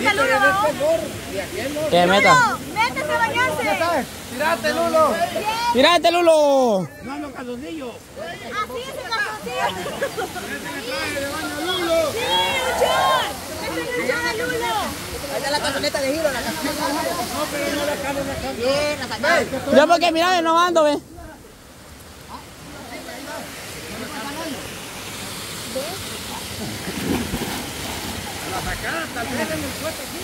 meta, Lulo. ¿Qué meta? Métese a bañarse. ¡Tirate, Lulo! ¡Tírate, Lulo! ¡No, los calzoncillos! Así es el calzoncillo. ¡Lulo! Sí, Luchón. Métese a Lulo. Ahí está la camioneta de giro, la camioneta de giro. No, pero no la cambio, la cambio. Bien, la sacaron. Yo porque mira, no ando, ve. La sacaron, tal vez en el puesto aquí.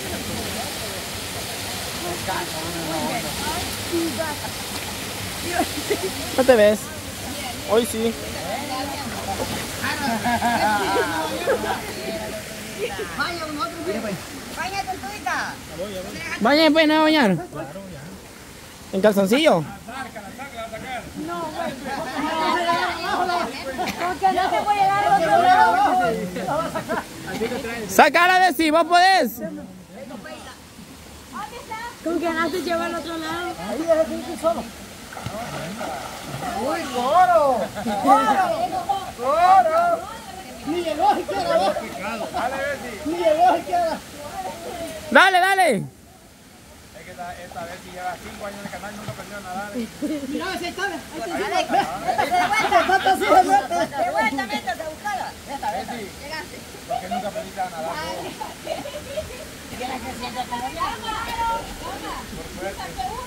¿No te ves? Hoy sí. Vaya, nosotros, váyate todita. Vaya, pues, ¿no va a bañar? ¿En calzoncillo? Porque no se puede llegar al otro lado. Sácala de si vos podés. ¿Con qué no se lleva al otro lado? Ahí deja que ir solo. ¡Uy, coro! ¡Coro! Ni llegó siquiera, ¿no? Ni llegó siquiera. Dale, dale. Es que esta vez si lleva 5 años de canal nunca aprendió a nadar. Mira, ahí está. De vuelta, métete a buscarla. Esta vez sí. Llegaste. Porque nunca aprendiste a nadar. ¿Quieres que sienta como ya? Por suerte.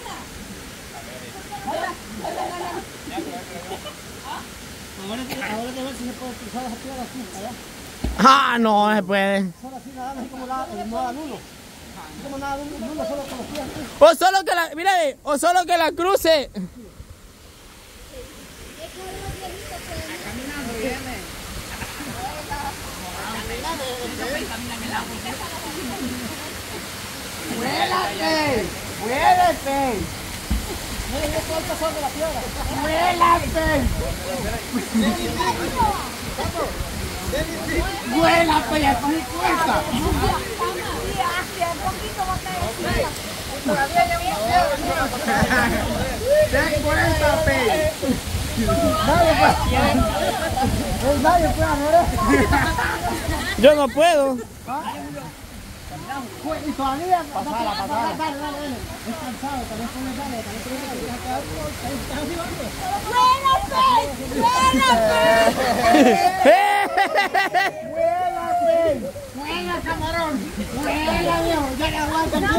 Ahora te voy a ver si se puede cruzar esa piedra así, allá. Ah, no se puede. Solo así nada, así como nada, Lulo. Como nada, Lulo solo con los pies así. O solo que la, mira, o solo que la cruce. ¡Muélate! ¡Muélate! Mira, yo estoy pasando la piedra. ¡Muélate! ¡Muélate! ¡Ya estoy cuenta! Un poquito va a caer. ¡Todavía llevo piedra! ¡Ten cuenta, Pei! Nadie puede hacer. Yo no puedo. Y todavía pasala. Dale. Es cansado, también pone dale, también tiene que ¡Vuela, camarón! ¡Vuela, viejo! ¡Ya le aguanta el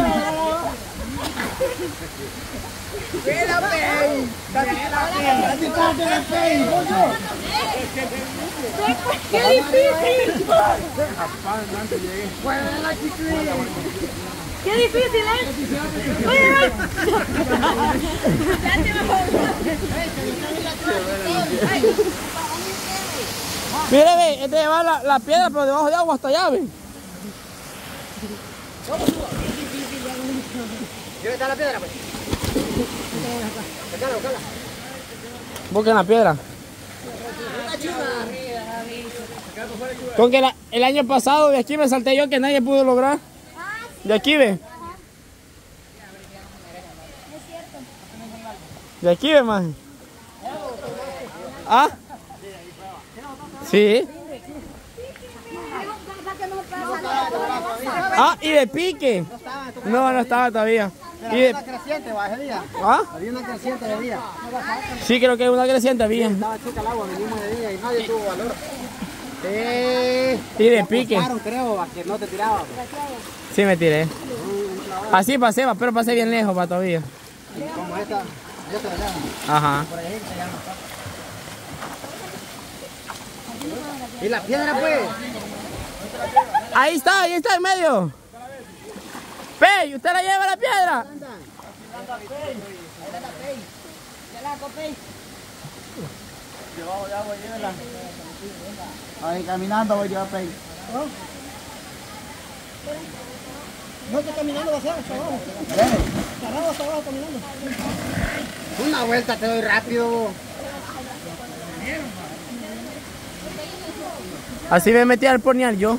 ¡Vuela, Pei! ¡Date la Pei! ¡Qué difícil! ¡Vuela, chiquillo! ¡Qué difícil, Oye, ya te Mire, ve, este lleva la piedra, pero debajo de agua hasta allá, ve. ¿Dónde está la piedra, pues? Sacala. Busquen la piedra. Con que el año pasado de aquí me salté yo que nadie pudo lograr. De aquí, ve. De aquí, ve, más. ¿Ah? Sí. Ah, y de pique. No estaba todavía. Y de... una creciente, va, ese día. ¿Ah? Había una creciente de día. Sí, creo que es una creciente había. Estaba chica el agua, venimos de día y nadie tuvo valor. Sí. Y de pique. Creo, a que no te tiraba. Sí, me tiré. Así pasé, pero pasé bien lejos, va, todavía. Como esta de allá. Ajá. Por ahí se llama. ¿Y la piedra, pues? Ahí está en medio. Pey, ¿usted la lleva la piedra? Ahí caminando voy yo a Pei. No estoy caminando, va a ser hasta abajo. Hasta abajo caminando. Una vuelta te doy rápido. Así me metí al pornear yo.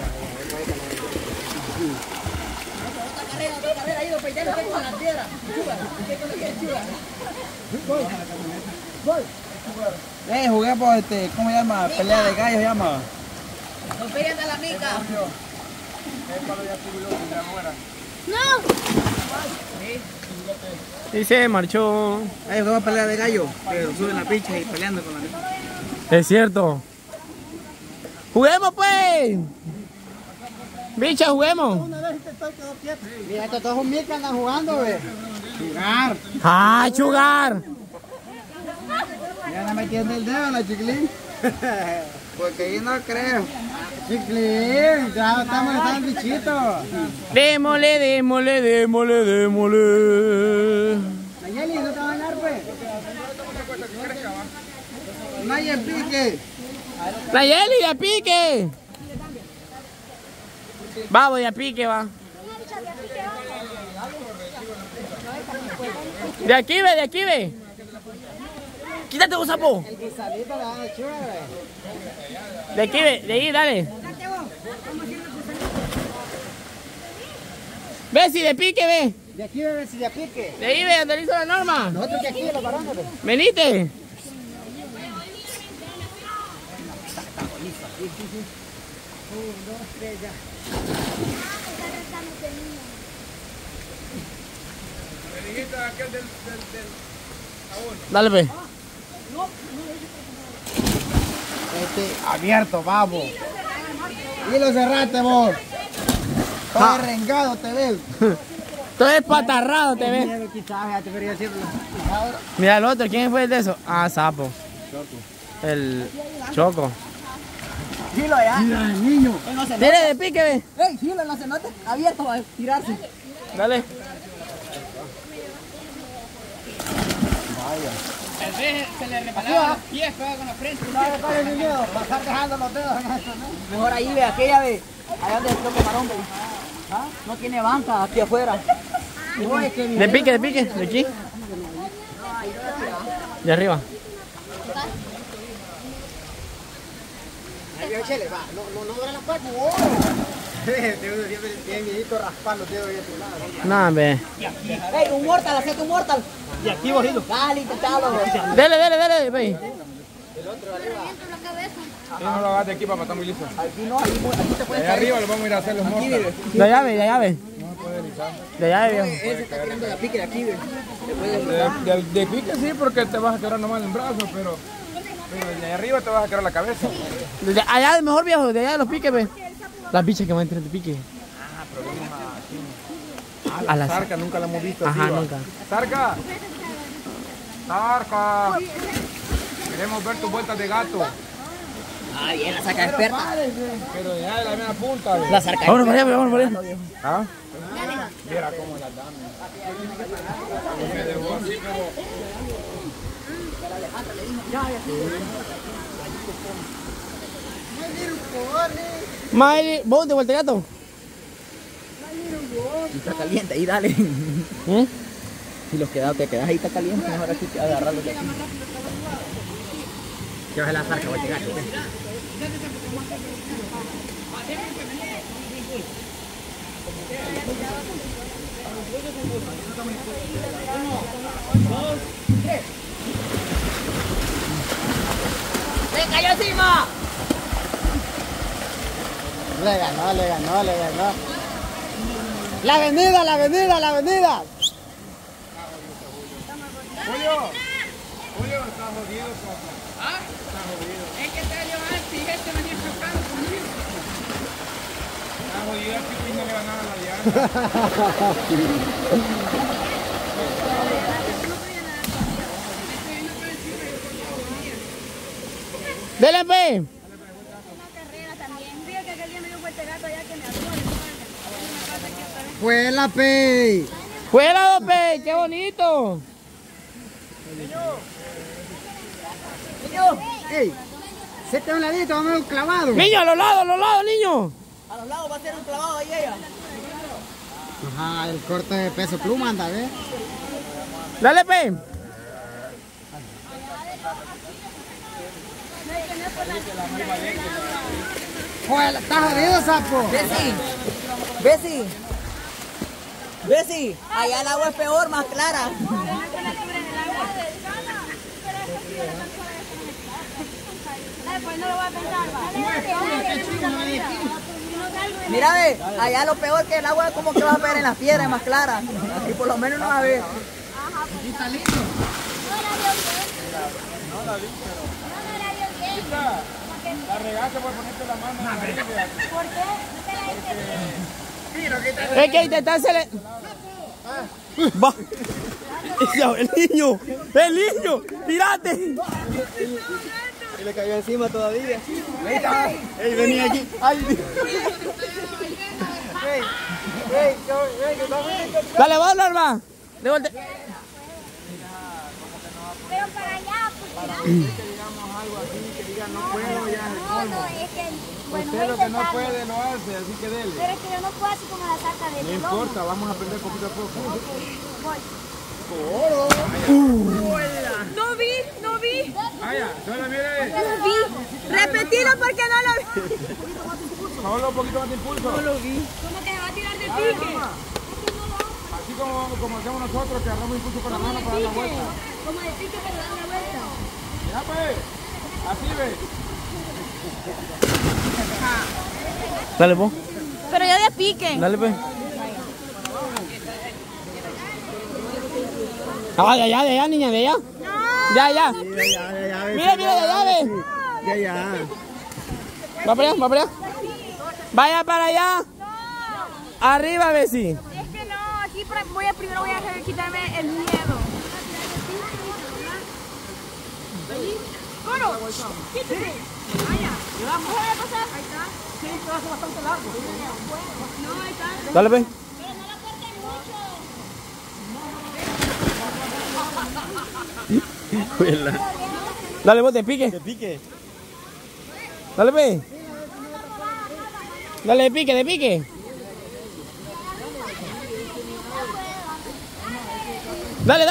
Jugué por ¿cómo se llama? Pelea de gallos se llama. Feria de la mica. Y se marchó. Ahí vamos a pelear de gallo, pero suben la picha y peleando con la misma. Es cierto. ¡Juguemos pues! Bicha, juguemos. Una vez te estoy quedó quieto. Mira, estos todos mil que andan jugando, ve. Jugar. ¡Ah, chugar! Ya no metiendo el dedo en la chiquilín. Porque yo no creo. Chiquilín, ya estamos en bichito. Démosle, démosle, démosle, démosle. Nayeli, ¿no te va a ganar, pues? Nayeli, pique. Nayeli, de pique. Vamos, de pique, va. De aquí ve, de aquí ve. Quítate vos, sapo. El guisadito le da chura, güey. De aquí ve, de ahí, dale. Ve si de pique, ve. De aquí bebé, si de pique. De ahí ve, donde le hizo la norma. Nosotros de aquí, los varones, ve. Venite. Dale, ve. Abierto, vamos. Y lo cerraste, vos. Todo arrengado te ves. Todo es patarrado, te ves. Mira el otro, ¿quién fue el de eso? Ah, sapo. El Choco. Gilo allá. Mira, niño. Dile de pique, ve. Ey, gilo en la cenote. Abierto va a tirarse. Dale. Se le repalaba los pies, juega con la frente. No le pares ni miedo. Pasar dejando los dedos en esto, ¿no? Mejor ahí ve, aquella ve. Allá donde está el camarón, ve. ¿Ah? No tiene banca aquí afuera. De pique, de aquí. De arriba. No abra la puerta. Bien viejito raspar los dedos ahí a tu lado. Nada, ve. Ey, un mortal, hacete un mortal. Y aquí bajito. Dale, intentalo, ve. Dale, ve. Si no lo hagas de aquí para matar muy liso. Aquí no, aquí te puedes Allá arriba lo vamos a ir a hacer los mortales. De allá, ve, de allá, ve. No puede lisar. De allá, viejo. Ese está tirando la pique de aquí, ve. De pique sí, porque te vas a quebrar nomás el brazo, pero de arriba te vas a quebrar la cabeza. De allá, de mejor, viejo. De allá de los piques, ve. Las bichas que van a entrar de pique. A la zarca nunca la hemos visto. Ajá, así, va. nunca. Zarca. Zarca. Queremos ver tus vueltas de gato. Ah, bien, la saca experta. Pero de allá de la misma punta. ¿ve? La saca Vámonos para allá, vámonos para allá. ¿Ah? Mira cómo las dan. Me dejó así como... Miley, ¿vos de vuelta gato? Está caliente, ahí dale. ¿Eh? Si los quedas, te quedas ahí, está caliente, mejor aquí agarrarlos de aquí. Que baje la zarca, voy a llegar. ¡Se cayó encima! Le ganó. La avenida. Julio está jodido, papá. ¿Ah? Está jodido. Es que te dio antes y este venía chocando conmigo. Está jodido, el Pipín no le va a ganar a la llanta. Dele, pe. Una carrera también. Fíjate que aquel día me dio un fuerte gato allá que me adora. Fue la pe. ¡Fuera, pe! ¡Qué bonito! Ey, sete a un ladito, vamos a ver un clavado. Niño, a los lados, niño. A los lados va a ser un clavado ahí ella. Ajá, el corte de peso pluma anda, ¿ves? Dale, pe. Joder, está jodido, sapo. Bessie, allá el agua es peor, más clara. Pues no lo voy a pensar, va. Mira, ve, allá lo peor que el agua como que vas a ver en las piedras más claras. Aquí por lo menos no vas a ver. La regaste por ponerte la mano. ¿Por qué? Es que intentársele. Va. El niño, tirate. Y le cayó encima todavía. Ey, venía aquí. Ay. Dale vos, Norma. Pero para allá, no, es que, bueno, Usted lo que no puede lo hace, así que dele. pero es que yo no puedo así como la saca de No importa, vamos a aprender poquito a poco. No vi. Vaya, solo mire. No vi. Repetilo porque no lo vi. Solo un poquito más de impulso. ¿Cómo que se va a tirar de pique? Así como hacemos nosotros, que agarramos impulso con la mano para dar la vuelta. Como de pique pero dar la vuelta. Ya pues, así ve. Dale vos. Pero yo de pique. Dale pues. Ah, de allá, niña, de allá. Ya. Mira, de allá, ve. Ya. Va para allá. Vaya para allá. Arriba, ve si. Es que no, aquí primero voy a quitarme el miedo. ¿Cómo? Quítese. Vaya. ¿Vamos a pasar? Ahí está. Sí, esto hace bastante largo. No, ahí está. Dale pues. Pero no lo corten mucho. Dale vos, te pique. Dale pues. Dale de pique. Dale.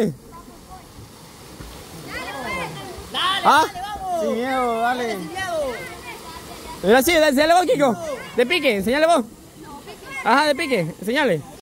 ¿Ah? Sin miedo, dale. Mira, sí, enseñale vos, Kiko. De pique, enseñale vos. Ajá, de pique, enseñale.